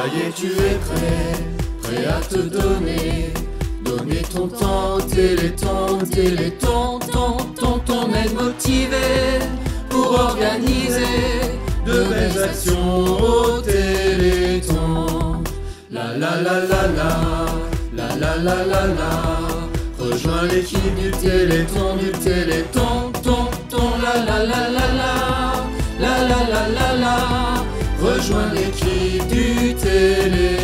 est, tu es prêt à te donner. Donner ton temps, Téléthon, Téléthon, ton aide motivée pour organiser de belles actions au Téléthon. La la la la la, la la la la la. Rejoins l'équipe du Téléthon, ton la la la la la, la la la la la. Rejoins l'équipe du Téléthon.